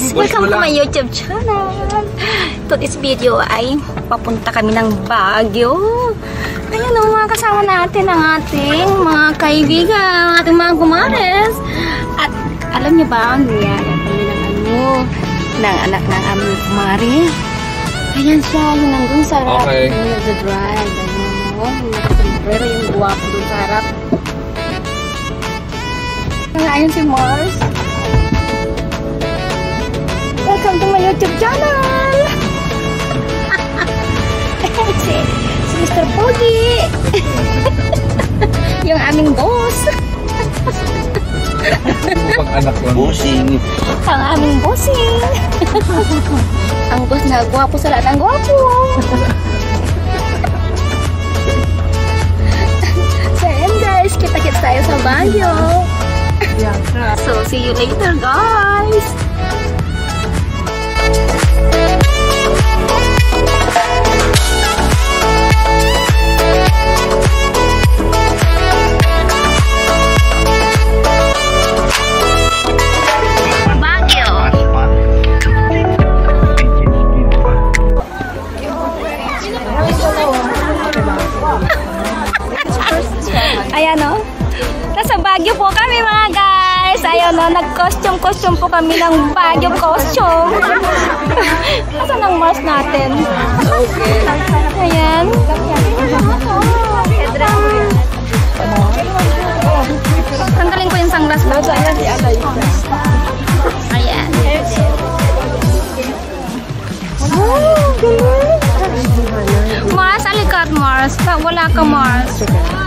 guys! Welcome to my YouTube channel! Today's video ay papunta kami ng Baguio. Ayan o, mga kasama natin ang ating mga kaibigan, ating mga kumares. At alam niyo ba, niyaya kami ng anak ng aming kumari. Ayan siya, yung nandun sa harap. Okay. Yung nagdadrive. Ayan o, yung nakasimbrero, yung guwapo dun sa harap. Ayan si Mars. Welcome to my YouTube channel! si Mr. Pogi! Yung aming boss! Pag-anak ko. Bossing. Ang aming bossing! Ang boss na gwapo sa lahat ng gwapo! So ayan guys, kita-kits tayo sa Baguio! So see you later guys! Ayan o. Nasa Baguio po kami mga guys. Ayan o. Nag-costume po kami ng Baguio costume. Nasaan ang mask natin? Okay. Ayan. Tanggalin ko yung sunglass mo. Ayan. Oh, galing. Mars, alikat Mars. Wala ka Mars.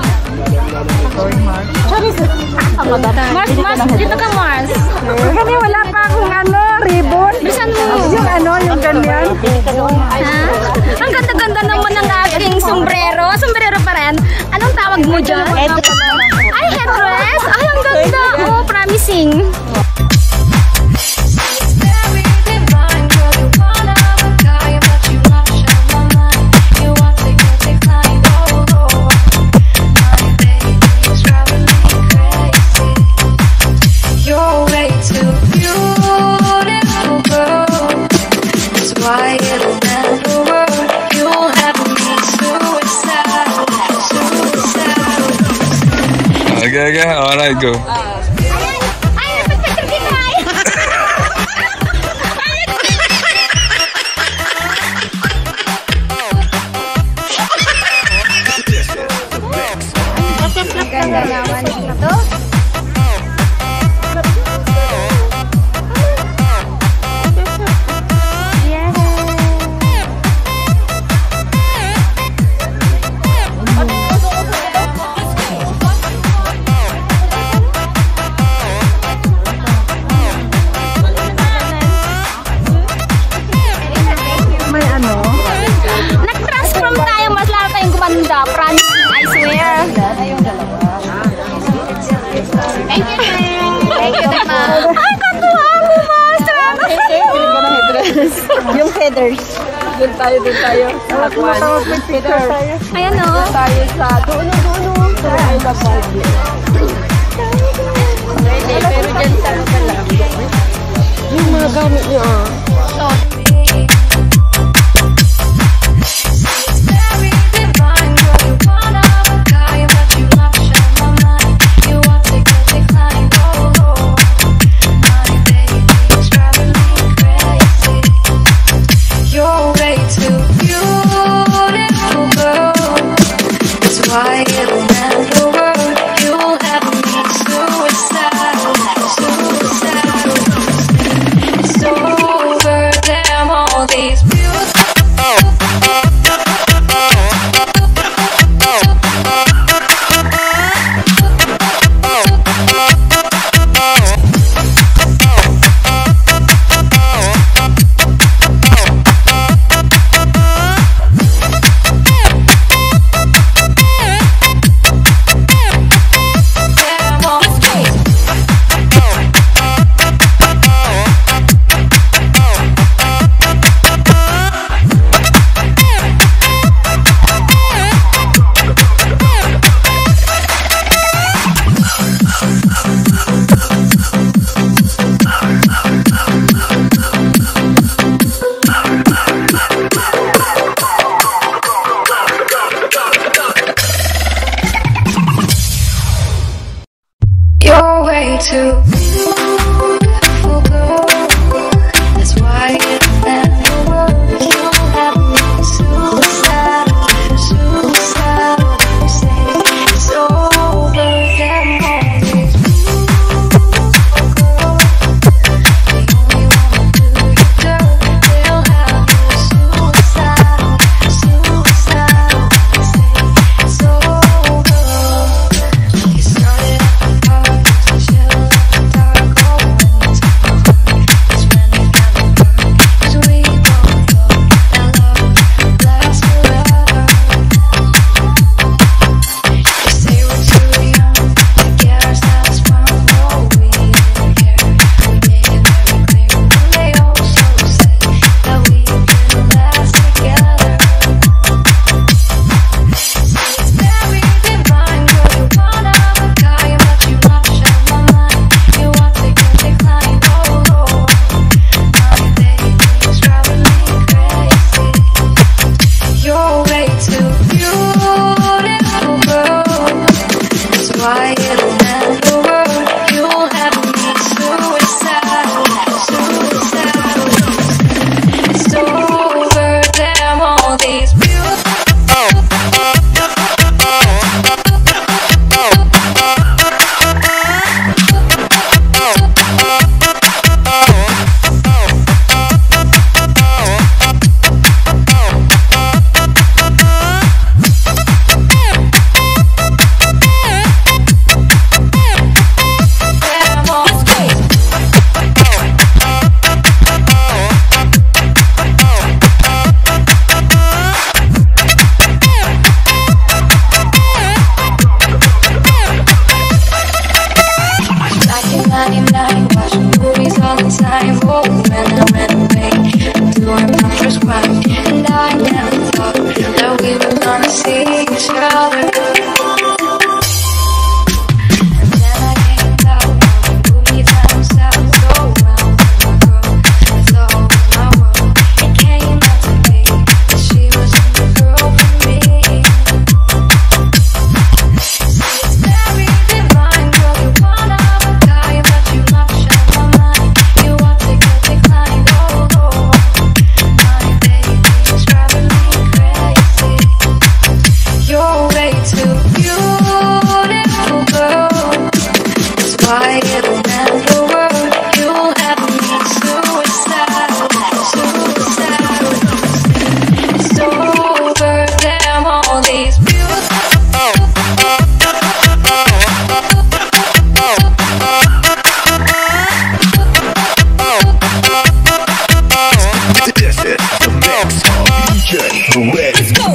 Mars, dito ka Mars. Kasi wala pa akong ribbon. Bisan mo. Yung ganyan. Ha? Ang ganda-ganda naman ng aking sombrero. Sombrero pa rin. Anong tawag mo dyan? Ay, headdress. Ay, ang ganda. Oh, promising. Okay, alright, go. Promising, I swear. Thank you, thank you, ma. Ay, katuwa mo, Master. Yung headers. Doon tayo. Ayan o. Tayo sa doon. Ay, kapag. Pero dyan sa pala. Yung mga gamit niyo too beautiful, girl. That's why it never works. You have me suicidal, suicidal. You say it's over, them all these beautiful girls. They only wanna do you dirt. They'll have you suicidal, suicidal. You say it's over. You started at the park, chill at the dark. Oh, when it's over, it's when you never work. 'Cause we both know that love lasts forever. You say we're too young to get ourselves wrong. No, we didn't care. We made it very clear. And they also said that we couldn't last together. It's very divine, girl. You're one of a kind, but you upshut my mind. You want to get declined, oh Lord. My baby's driving me crazy. You're way too beautiful, girl. That's why it'll never work. You'll have me suicidal, suicidal. It's over, damn all these beautiful. Back in 99, watching movies all the time. Oh, when I ran away, doing my first crime. And I never thought that we were gonna see each other. And then I came out, the movie down south. So well, my girl, I thought was my world. It came out to be that she wasn't the girl for me. It's very divine, girl. You're one of a kind, but you upshut my mind. You want to get declined, oh Lord. My baby's driving me crazy. You're way too beautiful, girl. That's why it'll never work. You'll have me suicidal, suicidal. It's over, damn all these beautiful. This is the mix of DJ Red. Let's go.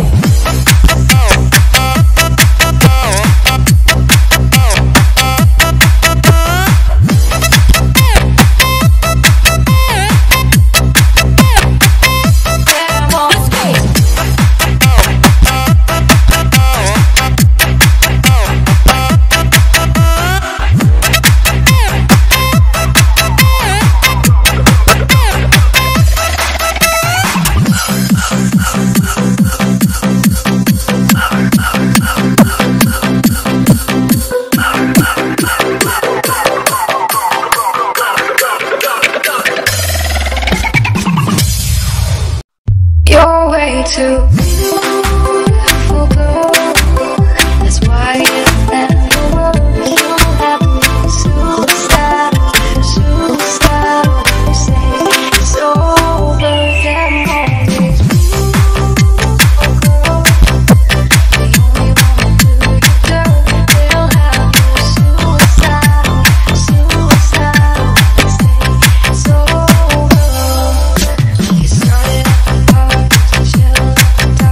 You're way too beautiful, girl. That's why it never works. You'll have me suicidal, suicidal. You say it's over, damn all these beautiful girls. They only wanna do you dirt. They'll have you suicidal, suicidal. You say it's over. You started at the park, chill at the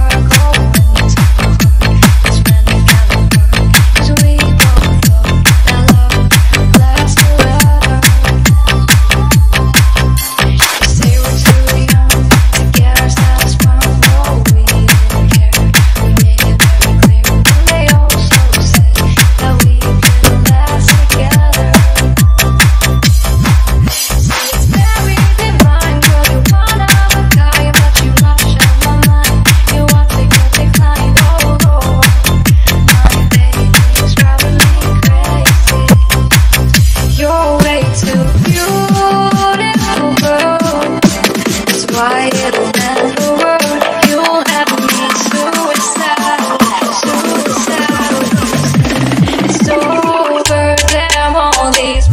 and the world, you'll have me suicidal, suicidal. It's over, damn all these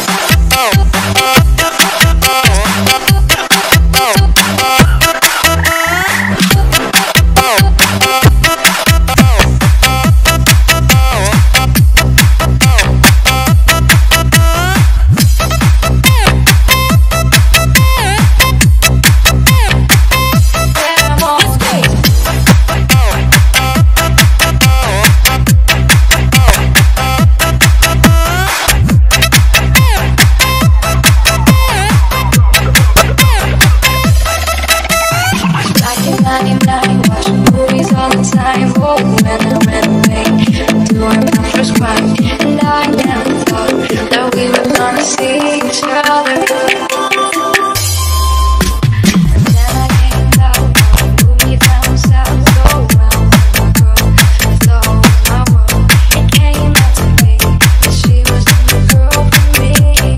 watching movies all the time. Oh, when I ran away, doing my first crime, and I never thought that we were gonna see each other. And then I came out, moved me down south, so well, my girl, I thought was my world. It came out to be that she was the girl for me.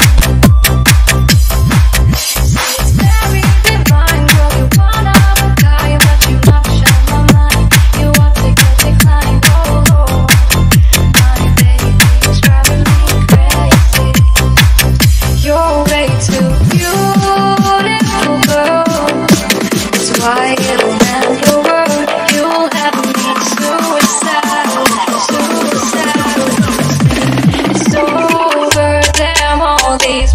It's very divine, girl, you wanna die, but you not shine my mind. You want to get declined, oh, my baby is driving me crazy. You're way too beautiful, girl. That's why it'll end the world. You'll have me suicidal, suicidal. It's over, damn all these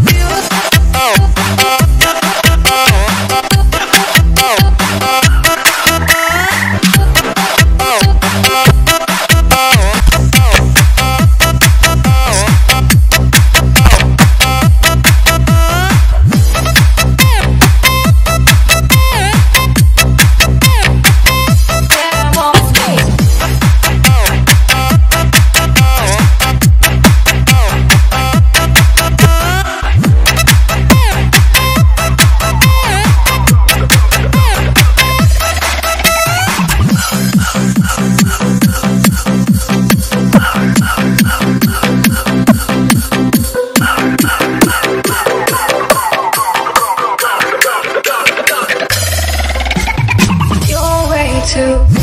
too